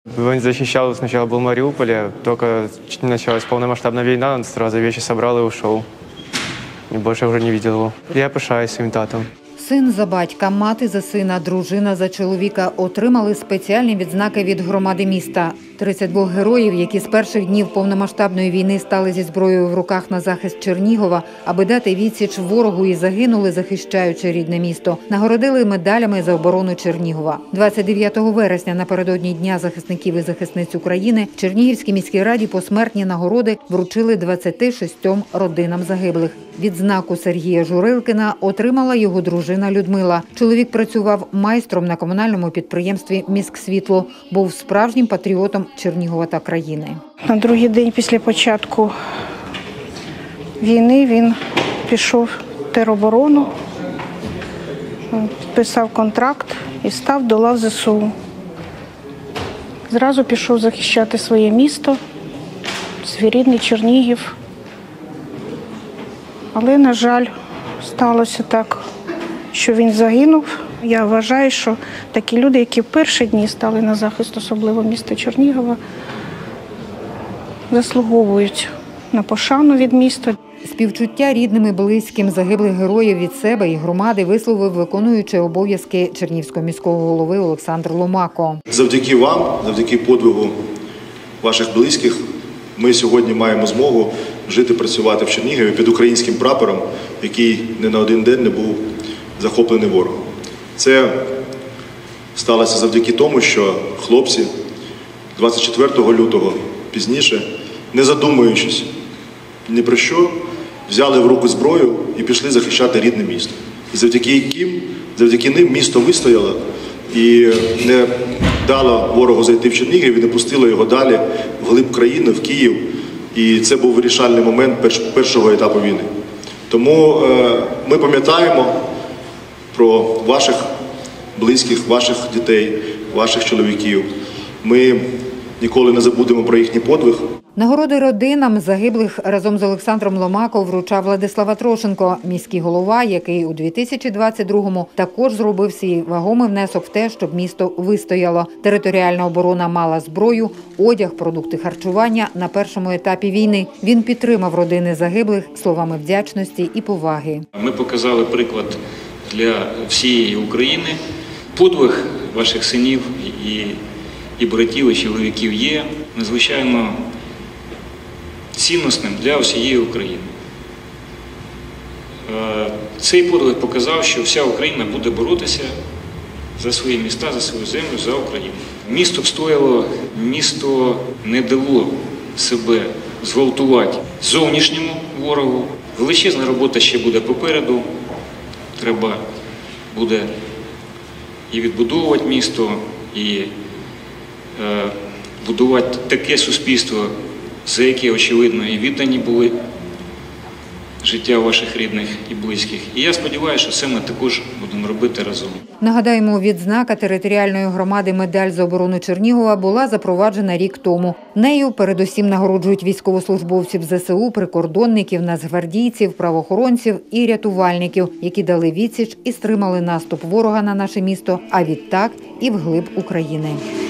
Мы защищали, сначала был Мариуполь, только началась полномасштабная война, он сразу вещи собрал и ушел. И больше уже не видел его. Я пишаюсь своим татом. Син за батька, мати за сина, дружина за чоловіка отримали спеціальні відзнаки від громади міста. 32 героїв, які з перших днів повномасштабної війни стали зі зброєю в руках на захист Чернігова, аби дати відсіч ворогу і загинули, захищаючи рідне місто, нагородили медалями за оборону Чернігова. 29 вересня, напередодні Дня захисників і захисниць України, в Чернігівській міській раді посмертні нагороди вручили 26 родинам загиблих. Відзнаку Сергія Журилкіна отримала його дружина Людмила. Чоловік працював майстром на комунальному підприємстві «Міськсвітло», був справжнім патріотом Чернігова та країни. На другий день після початку війни він пішов в тероборону, підписав контракт і став до лав ЗСУ. Зразу пішов захищати своє місто, свій рідний Чернігів. Але, на жаль, сталося так, що він загинув. Я вважаю, що такі люди, які в перші дні стали на захист, особливо міста Чернігова, заслуговують на пошану від міста. Співчуття рідним і близьким загиблих героїв від себе і громади висловив виконуючий обов'язки Чернігівського міського голови Олександр Ломако. Завдяки вам, завдяки подвигу ваших близьких, ми сьогодні маємо змогу жити, працювати в Чернігові під українським прапором, який не на один день не був захоплений ворогом. Це сталося завдяки тому, що хлопці 24 лютого пізніше, не задумуючись ні про що, взяли в руку зброю і пішли захищати рідне місто. І завдяки ним місто вистояло і не дало ворогу зайти в Чернігів і не пустило його далі в глиб країни, в Київ. І це був вирішальний момент першого етапу війни. Тому ми пам'ятаємо про ваших близьких, ваших дітей, ваших чоловіків. Ми ніколи не забудемо про їхній подвиг. Нагороди родинам загиблих разом з Олександром Ломако вручав Владислав Атрошенко, міський голова, який у 2022-му також зробив свій вагомий внесок в те, щоб місто вистояло. Територіальна оборона мала зброю, одяг, продукти харчування на першому етапі війни. Він підтримав родини загиблих словами вдячності і поваги. Ми показали приклад для всієї України. Подвиг ваших синів і братів, і чоловіків є надзвичайно ціннісним для всієї України. Цей подвиг показав, що вся Україна буде боротися за свої міста, за свою землю, за Україну. Місто встояло, місто не дало себе зґвалтувати зовнішньому ворогу. Величезна робота ще буде попереду. Треба буде і відбудовувати місто, і будувати таке суспільство, за яке, очевидно, і віддані були життя ваших рідних і близьких. І я сподіваюся, що це ми також будемо робити разом. Нагадаємо, відзнака територіальної громади «Медаль за оборону Чернігова» була запроваджена рік тому. Нею передусім нагороджують військовослужбовців ЗСУ, прикордонників, нацгвардійців, правоохоронців і рятувальників, які дали відсіч і стримали наступ ворога на наше місто, а відтак і вглиб України.